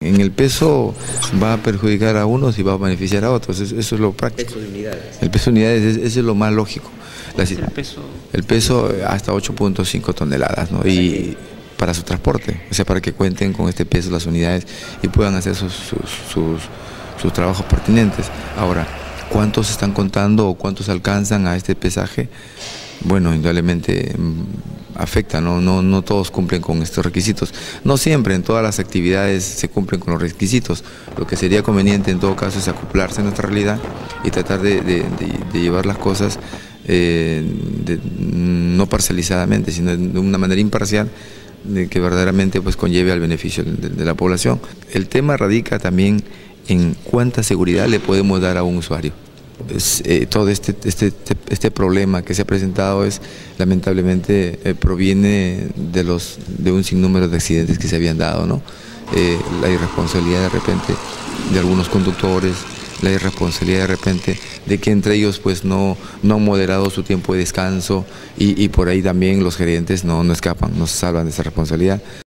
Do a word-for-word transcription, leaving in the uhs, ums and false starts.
en el peso va a perjudicar a unos y va a beneficiar a otros, eso, eso es lo práctico. Peso de unidades. El peso de unidades, es, eso es lo más lógico. La, ¿Es el peso? El peso hasta ocho punto cinco toneladas, ¿no? Y para su transporte, o sea, para que cuenten con este peso las unidades y puedan hacer sus, sus, sus, sus trabajos pertinentes. Ahora, ¿cuántos están contando o cuántos alcanzan a este pesaje? Bueno, indudablemente afecta, ¿no? No, no todos cumplen con estos requisitos. No siempre, en todas las actividades se cumplen con los requisitos. Lo que sería conveniente en todo caso es acoplarse a nuestra realidad y tratar de, de, de, de llevar las cosas eh, de, no parcializadamente, sino de una manera imparcial, de que verdaderamente pues conlleve al beneficio de, de la población. El tema radica también en cuánta seguridad le podemos dar a un usuario. Es, eh, todo este, este, este problema que se ha presentado es lamentablemente eh, proviene de, los, de un sinnúmero de accidentes que se habían dado, ¿no? Eh, la irresponsabilidad de repente de algunos conductores, la irresponsabilidad de repente de que entre ellos pues no, no han moderado su tiempo de descanso y, y por ahí también los gerentes no, no escapan, no se salvan de esa responsabilidad.